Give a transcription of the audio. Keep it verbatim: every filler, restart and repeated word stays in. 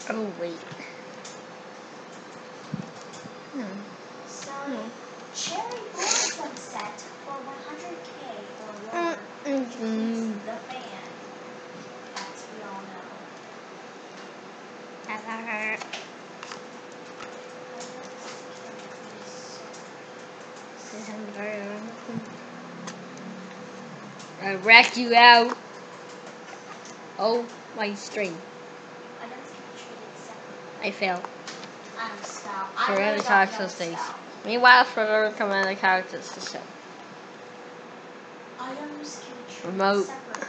Oh wait. Hmm. So, Hmm. Cherry Blossom set for one hundred K or Mm, lower mm, defeats mm. the fan, as we all know. I wreck you out. Oh, my string. Items can be treated separately. I failed. Item spell. I Forgot really the don't character know stays. spell. Meanwhile, further command the characters to show. Items can be treated Remote. separately.